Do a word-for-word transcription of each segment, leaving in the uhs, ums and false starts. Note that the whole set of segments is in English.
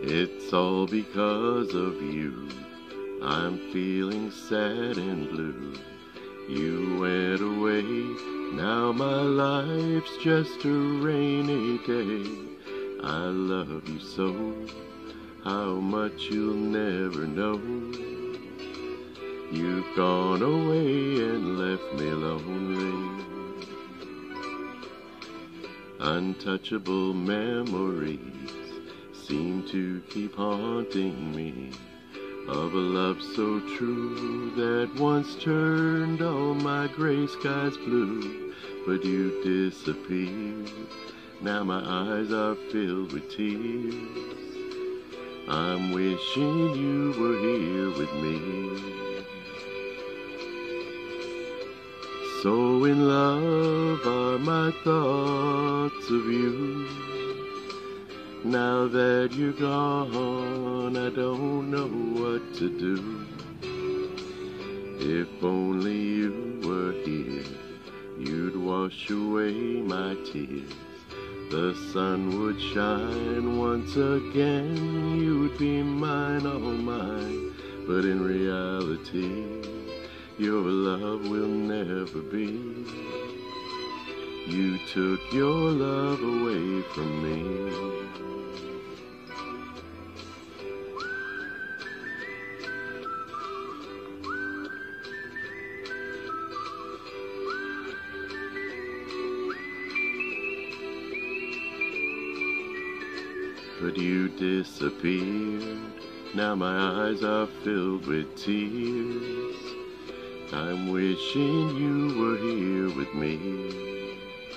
It's all because of you. I'm feeling sad and blue. You went away, now my life's just a rainy day. I love you so, how much you'll never know. You've gone away and left me lonely. Untouchable memories seem to keep haunting me, of a love so true that once turned all my gray skies blue. But you disappeared, now my eyes are filled with tears. I'm wishing you were here with me. So in love are my thoughts of you. Now that you're gone, I don't know what to do. If only you were here, you'd wash away my tears. The sun would shine once again, you'd be mine, all mine. But in reality, your love will never be. You took your love away from me. But you disappeared, now my eyes are filled with tears. I'm wishing you were here with me.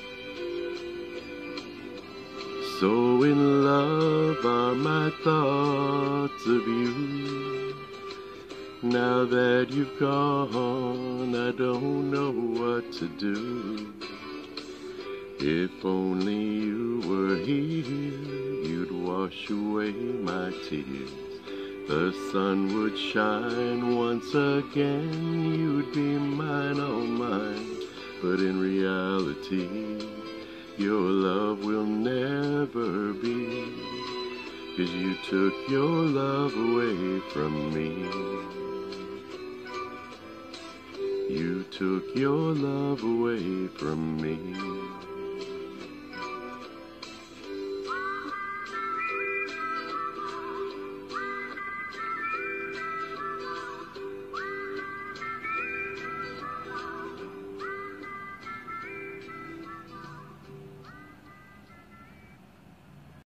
So in love are my thoughts of you. Now that you've gone, I don't know what to do. If only you were here, you'd wash away my tears. The sun would shine once again, you'd be mine, all mine. But in reality, your love will never be, 'cause you took your love away from me. You took your love away from me.